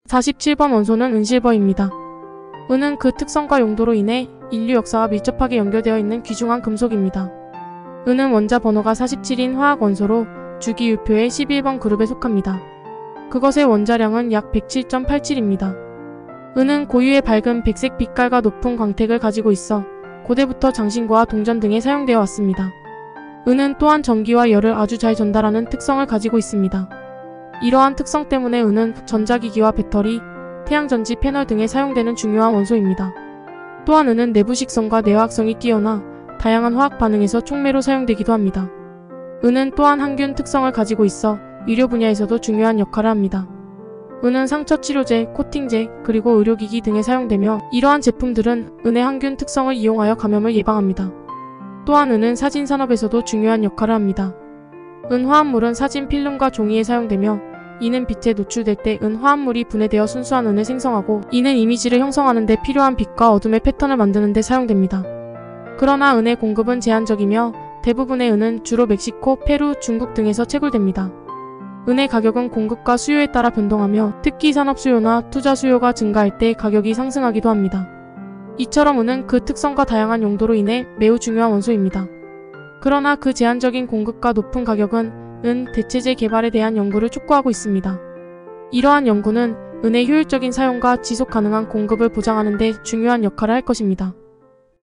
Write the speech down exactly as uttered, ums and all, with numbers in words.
사십칠 번 원소는 은실버입니다. 은은 그 특성과 용도로 인해 인류 역사와 밀접하게 연결되어 있는 귀중한 금속입니다. 은은 원자 번호가 사십칠인 화학 원소로 주기율표의 십일 번 그룹에 속합니다. 그것의 원자량은 약 백칠 점 팔칠입니다. 은은 고유의 밝은 백색 빛깔과 높은 광택을 가지고 있어 고대부터 장신구와 동전 등에 사용되어 왔습니다. 은은 또한 전기와 열을 아주 잘 전달하는 특성을 가지고 있습니다. 이러한 특성 때문에 은은 전자기기와 배터리, 태양전지 패널 등에 사용되는 중요한 원소입니다. 또한 은은 내부식성과 내화학성이 뛰어나 다양한 화학 반응에서 촉매로 사용되기도 합니다. 은은 또한 항균 특성을 가지고 있어 의료 분야에서도 중요한 역할을 합니다. 은은 상처 치료제, 코팅제, 그리고 의료기기 등에 사용되며 이러한 제품들은 은의 항균 특성을 이용하여 감염을 예방합니다. 또한 은은 사진 산업에서도 중요한 역할을 합니다. 은 화합물은 사진 필름과 종이에 사용되며 이는 빛에 노출될 때 은 화합물이 분해되어 순수한 은을 생성하고 이는 이미지를 형성하는 데 필요한 빛과 어둠의 패턴을 만드는 데 사용됩니다. 그러나 은의 공급은 제한적이며 대부분의 은은 주로 멕시코, 페루, 중국 등에서 채굴됩니다. 은의 가격은 공급과 수요에 따라 변동하며 특히 산업 수요나 투자 수요가 증가할 때 가격이 상승하기도 합니다. 이처럼 은은 그 특성과 다양한 용도로 인해 매우 중요한 원소입니다. 그러나 그 제한적인 공급과 높은 가격은 은 대체제 개발에 대한 연구를 촉구하고 있습니다. 이러한 연구는 은의 효율적인 사용과 지속 가능한 공급을 보장하는 데 중요한 역할을 할 것입니다.